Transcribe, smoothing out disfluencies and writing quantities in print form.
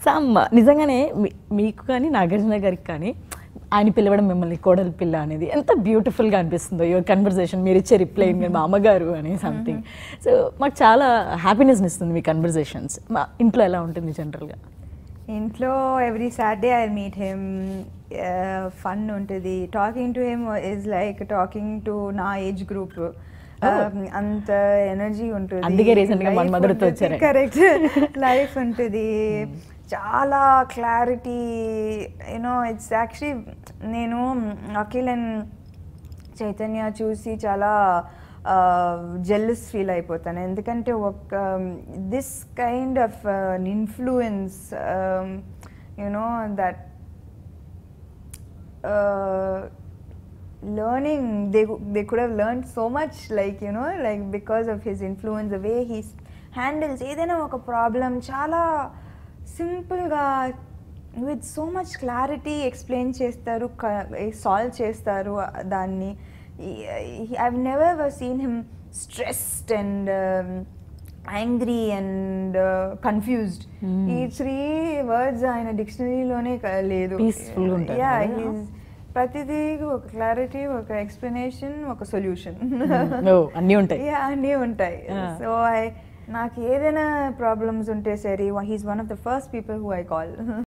Some నిజంగానే మీకు కానీ నాగార్జున గారికి కానీ ఆయన పిలవడం మిమ్మల్ని కోడలి పిల్ల అనేది ఎంత బ్యూటిఫుల్గా అనిపిస్తుందో యువర్ కన్వర్జేషన్, మీరు ఇచ్చే రిప్లై మీరు మా అమ్మగారు అని సంథింగ్. సో మాకు చాలా హ్యాపీనెస్ని ఇస్తుంది మీ కన్వర్జేషన్స్. మా ఇంట్లో ఎలా ఉంటుంది జనరల్గా? ఇంట్లో every Saturday I meet him, fun ఉంటుంది. Talking to him is like talking to నా ఏజ్ గ్రూప్. అంత ఎనర్జీ ఉంటుంది. అందుకే రీసెంట్గా మన మదర్తో వచ్చారు. కరెక్ట్. లైఫ్ ఉంటుంది, చాలా క్లారిటీ. యూనో ఇట్స్ యాక్చువల్లీ నేను అఖిల్ అండ్ చైతన్య చూసి చాలా జెల్లస్ ఫీల్ అయిపోతాను. ఎందుకంటే ఒక this kind of influence, you know that learning, they could have learned so much, like you know, like because of his influence, the way he handles ఏదైనా ఒక problem చాలా సింపుల్గా with so much clarity explain చేస్తారు, solve చేస్తారు దాన్ని. I've never seen him stressed and angry and confused. ఈ 3 words ఆయన డిక్షనరీలోనే లేదు. పీస్ఫుల్గా ఉంటారు. Yeah, he's ప్రతిదీ ఒక క్లారిటీ, ఒక ఎక్స్ప్లెనేషన్, ఒక సొల్యూషన్. అన్నీ ఉంటాయి. అన్నీ ఉంటాయి. సో నాకు ఏదైనా ప్రాబ్లమ్స్ ఉంటే సరే, he's one of the first people who I call.